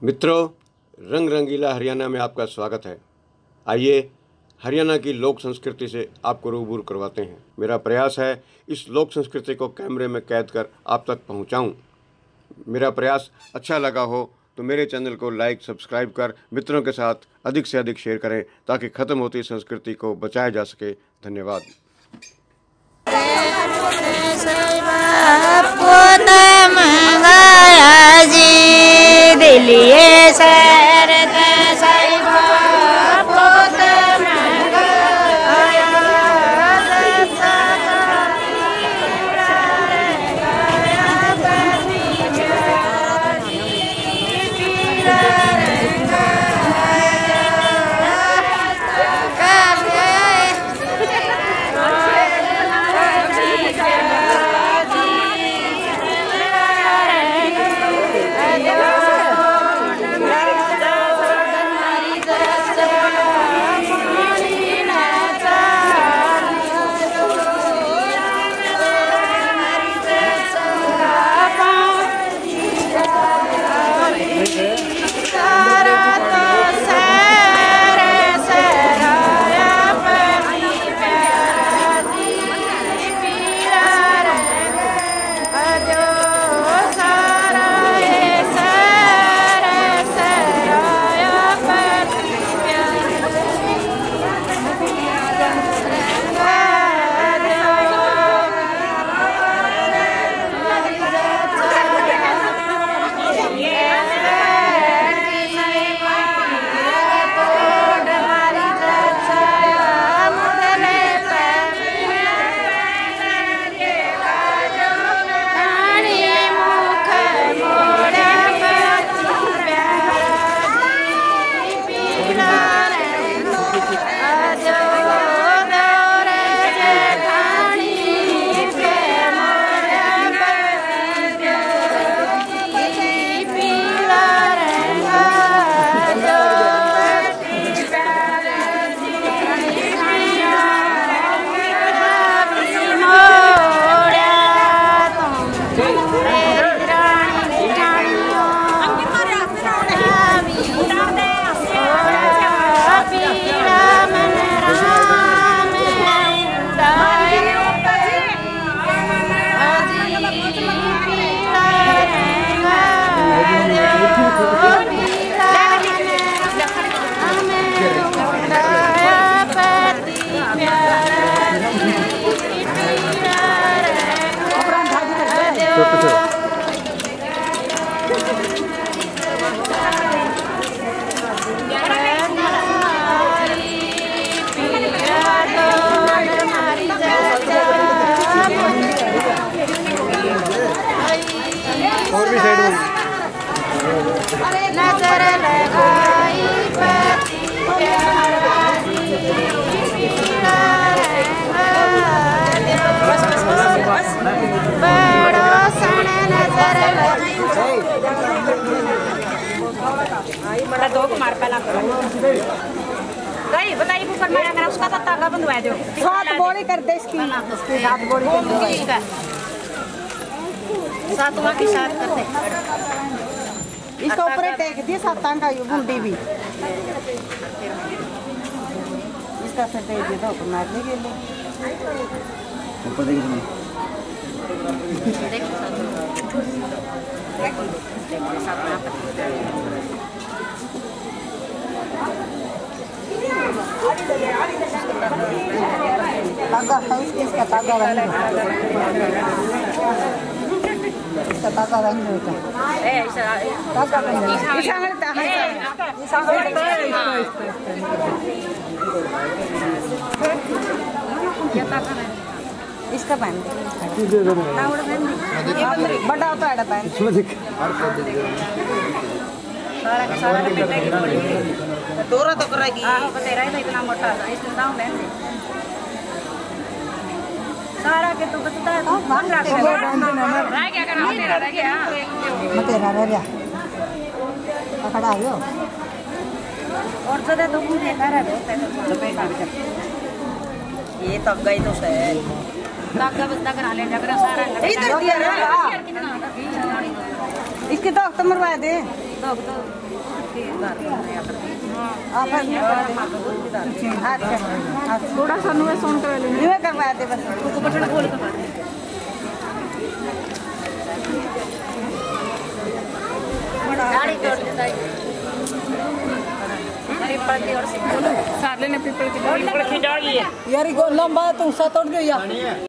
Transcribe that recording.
मित्रों, रंग रंगीला हरियाणा में आपका स्वागत है। आइए हरियाणा की लोक संस्कृति से आपको रूबरू करवाते हैं। मेरा प्रयास है इस लोक संस्कृति को कैमरे में कैद कर आप तक पहुंचाऊं। मेरा प्रयास अच्छा लगा हो तो मेरे चैनल को लाइक सब्सक्राइब कर मित्रों के साथ अधिक से अधिक शेयर करें ताकि ख़त्म होती संस्कृति को बचाया जा सके। धन्यवाद। और भी साइड में नजर लगाई बड़ो सन नजर बड़ा दो मार पहला गई बताइए ऊपर मारा मेरा उसका तागा बंधवा दो सात बोली कर दे इसकी सात बोली कर दो सातवां की साथ कर दे इसका ऊपर टेक दिए सातां का ये बुंदी भी इसका से दे दे तो मारने के लिए ऊपर देख रही तागा है इसका तागा वाला इसका तागा वाला होता है तागा वाला इसका मिलता है इसका ये तागा है इसका पैन बड़ा होता है पैन सारा का सारा तोरा तो करेगी हां तेरा ही इतना मोटा था इसमें दाम लेन दे सारा के तो बचता है तो कौन रख रह गया कर तेरा रह गया मैं तेरा रह गया पकड़ा आयो और ज्यादा तो मुझे देखा रहा है लपेट आ कर ये तब गई तो से काका बस्ता करा ले जगरा सारा इधर दिया रे इसकी तो मरवा दे थोड़ा सा नुए सोन कर ले करवा दे बस बटन बोल करवा दे गाड़ी तोड़ देता है पीपल की और से साले ने पीपल की खिंचा गई है यार लंबा तुम सा तोड़ दो यार